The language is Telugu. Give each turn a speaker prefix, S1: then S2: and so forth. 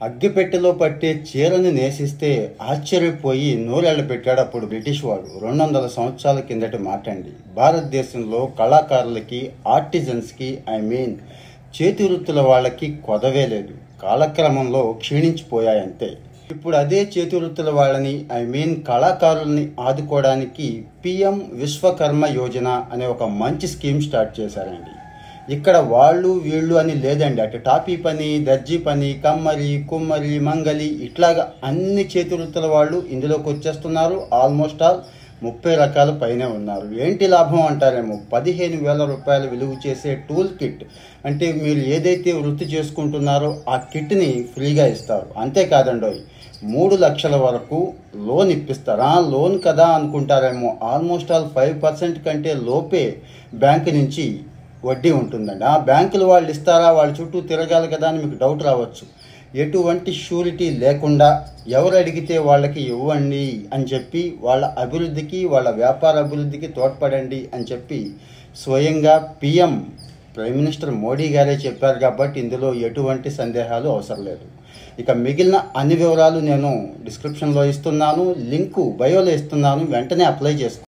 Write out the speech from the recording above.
S1: అగ్గిపెట్టెలో పట్టే చీరని నేసిస్తే ఆశ్చర్యపోయి నోరెళ్ళ పెట్టాడు అప్పుడు బ్రిటిష్ వాడు. 200 సంవత్సరాల కిందటి మాట అండి. భారతదేశంలో కళాకారులకి, ఆర్టిజన్స్కి, చేతి వృత్తుల వాళ్ళకి కొదవే లేదు. కాలక్రమంలో క్షీణించిపోయాయంతే. ఇప్పుడు అదే చేతి వృత్తుల వాళ్ళని కళాకారుల్ని ఆదుకోవడానికి పిఎం విశ్వకర్మ యోజన అనే ఒక మంచి స్కీమ్ స్టార్ట్ చేశారండి. ఇక్కడ వాళ్ళు వీళ్ళు అని లేదండి. అటు టాపీ పని, దర్జీ పని, కమ్మరి, కుమ్మరి, మంగలి ఇట్లాగా అన్ని చేతి వృత్తుల వాళ్ళు ఇందులోకి వచ్చేస్తున్నారు. ఆల్మోస్ట్ ఆల్ 30 రకాల పైనే ఉన్నారు. ఏంటి లాభం అంటారేమో, 15,000 రూపాయలు విలువ చేసే టూల్ కిట్, అంటే మీరు ఏదైతే వృత్తి చేసుకుంటున్నారో ఆ కిట్ని ఫ్రీగా ఇస్తారు. అంతేకాదండి, 3 లక్షల వరకు లోన్ ఇప్పిస్తారు. లోన్ కదా అనుకుంటారేమో, ఆల్మోస్ట్ ఆల్ 5% కంటే లోపే బ్యాంకు నుంచి వడ్డీ ఉంటుందండి. ఆ బ్యాంకులు వాళ్ళు ఇస్తారా, వాళ్ళ చుట్టూ తిరగాలి కదా అని మీకు డౌట్ రావచ్చు. ఎటువంటి షూరిటీ లేకుండా ఎవరు అడిగితే వాళ్ళకి ఇవ్వండి అని చెప్పి, వాళ్ళ అభివృద్ధికి, వాళ్ళ వ్యాపార అభివృద్ధికి తోడ్పడండి అని చెప్పి స్వయంగా ప్రైమ్ మినిస్టర్ మోడీ గారే చెప్పారు. కాబట్టి ఇందులో ఎటువంటి సందేహాలు అవసరం లేదు. ఇక మిగిలిన అన్ని వివరాలు నేను డిస్క్రిప్షన్లో ఇస్తున్నాను, లింకు బయోలో ఇస్తున్నాను. వెంటనే అప్లై చేసుకోండి.